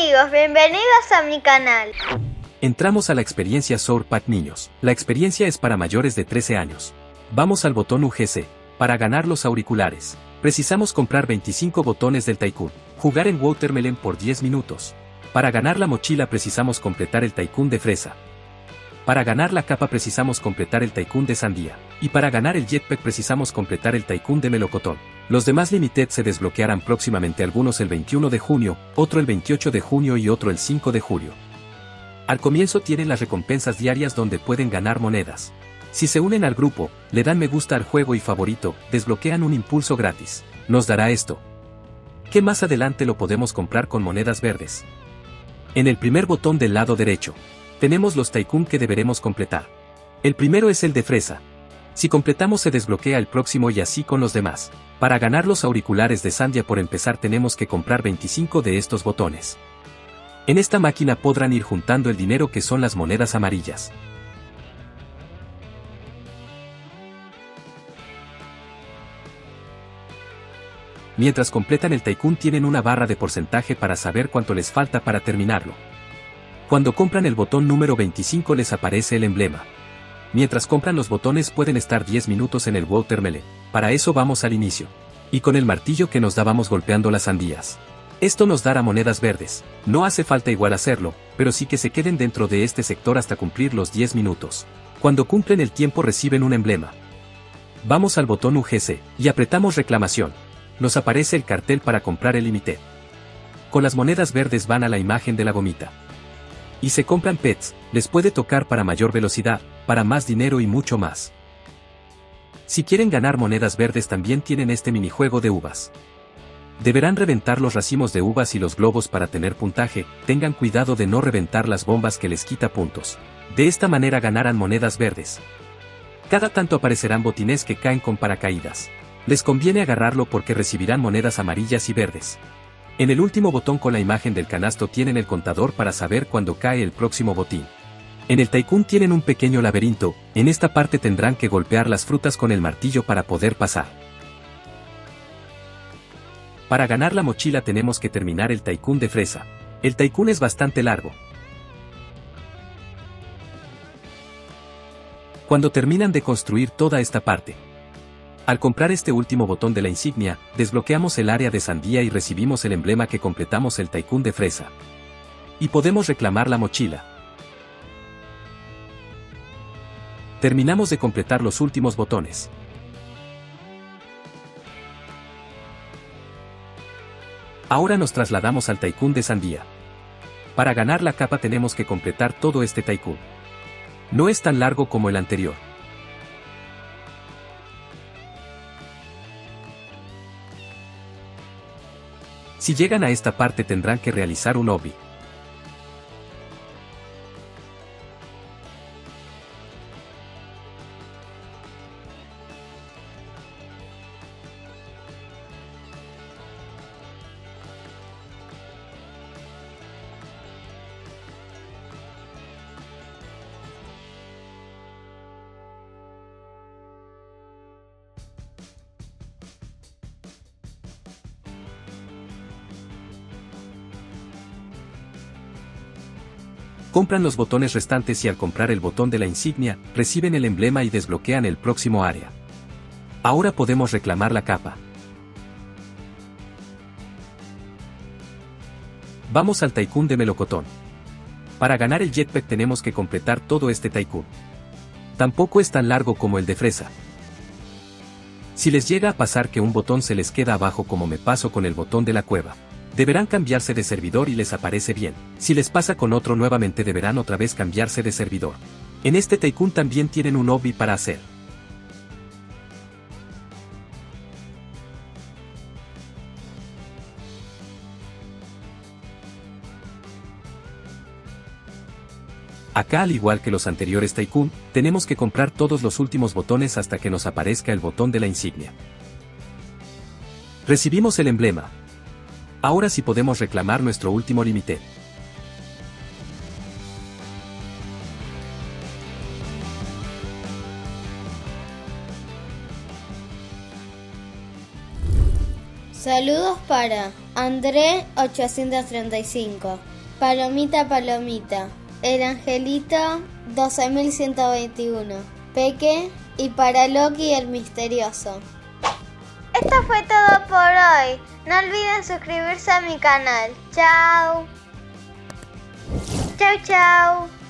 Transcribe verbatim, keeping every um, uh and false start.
amigos, bienvenidos a mi canal. Entramos a la experiencia Sour Pack Niños. La experiencia es para mayores de trece años. Vamos al botón U G C. Para ganar los auriculares, precisamos comprar veinticinco botones del Tycoon. Jugar en Watermelon por diez minutos. Para ganar la mochila precisamos completar el Tycoon de fresa. Para ganar la capa precisamos completar el Tycoon de sandía. Y para ganar el jetpack precisamos completar el Tycoon de melocotón. Los demás limited se desbloquearán próximamente, algunos el veintiuno de junio, otro el veintiocho de junio y otro el cinco de julio. Al comienzo tienen las recompensas diarias donde pueden ganar monedas. Si se unen al grupo, le dan me gusta al juego y favorito, desbloquean un impulso gratis. Nos dará esto, que más adelante lo podemos comprar con monedas verdes. En el primer botón del lado derecho, tenemos los Tycoon que deberemos completar. El primero es el de fresa. Si completamos se desbloquea el próximo y así con los demás. Para ganar los auriculares de Sandia por empezar tenemos que comprar veinticinco de estos botones. En esta máquina podrán ir juntando el dinero que son las monedas amarillas. Mientras completan el Tycoon tienen una barra de porcentaje para saber cuánto les falta para terminarlo. Cuando compran el botón número veinticinco les aparece el emblema. Mientras compran los botones pueden estar diez minutos en el Watermelon. Para eso vamos al inicio. Y con el martillo que nos da vamos golpeando las sandías. Esto nos dará monedas verdes. No hace falta igual hacerlo, pero sí que se queden dentro de este sector hasta cumplir los diez minutos. Cuando cumplen el tiempo reciben un emblema. Vamos al botón U G C y apretamos reclamación. Nos aparece el cartel para comprar el limited. Con las monedas verdes van a la imagen de la gomita. Y se compran pets, les puede tocar para mayor velocidad, para más dinero y mucho más. Si quieren ganar monedas verdes también tienen este minijuego de uvas. Deberán reventar los racimos de uvas y los globos para tener puntaje, tengan cuidado de no reventar las bombas que les quita puntos. De esta manera ganarán monedas verdes. Cada tanto aparecerán botines que caen con paracaídas. Les conviene agarrarlo porque recibirán monedas amarillas y verdes. En el último botón con la imagen del canasto tienen el contador para saber cuándo cae el próximo botín. En el Tycoon tienen un pequeño laberinto, en esta parte tendrán que golpear las frutas con el martillo para poder pasar. Para ganar la mochila tenemos que terminar el Tycoon de fresa. El Tycoon es bastante largo. Cuando terminan de construir toda esta parte, al comprar este último botón de la insignia, desbloqueamos el área de sandía y recibimos el emblema que completamos el Tycoon de fresa. Y podemos reclamar la mochila. Terminamos de completar los últimos botones. Ahora nos trasladamos al Tycoon de sandía. Para ganar la capa tenemos que completar todo este Tycoon. No es tan largo como el anterior. Si llegan a esta parte tendrán que realizar un obby. Compran los botones restantes y al comprar el botón de la insignia, reciben el emblema y desbloquean el próximo área. Ahora podemos reclamar la capa. Vamos al Tycoon de melocotón. Para ganar el jetpack tenemos que completar todo este Tycoon. Tampoco es tan largo como el de fresa. Si les llega a pasar que un botón se les queda abajo como me pasó con el botón de la cueva, deberán cambiarse de servidor y les aparece bien. Si les pasa con otro nuevamente deberán otra vez cambiarse de servidor. En este Tycoon también tienen un obby para hacer. Acá al igual que los anteriores Tycoon, tenemos que comprar todos los últimos botones hasta que nos aparezca el botón de la insignia. Recibimos el emblema. Ahora sí podemos reclamar nuestro último limited. Saludos para André ochocientos treinta y cinco, Palomita Palomita, El Angelito doce mil ciento veintiuno, Peque y para Loki el Misterioso. Esto fue todo por hoy. No olviden suscribirse a mi canal. Chao. Chao, chao.